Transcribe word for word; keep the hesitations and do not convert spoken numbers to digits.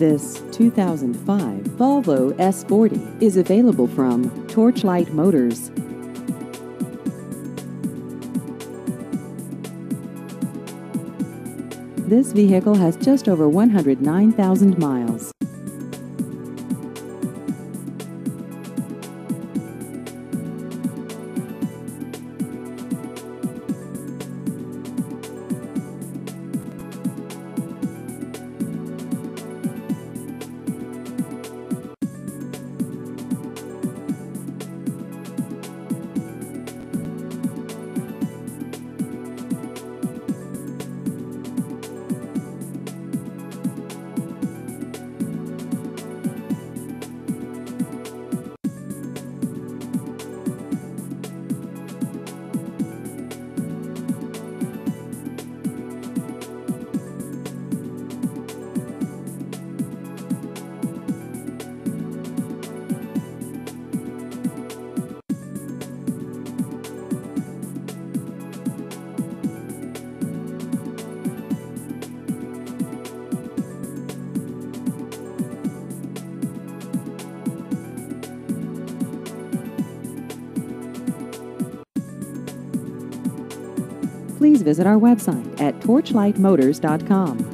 This two thousand five Volvo S forty is available from Torchlight Motors. This vehicle has just over one hundred nine thousand miles. Please visit our website at torchlight motors dot com.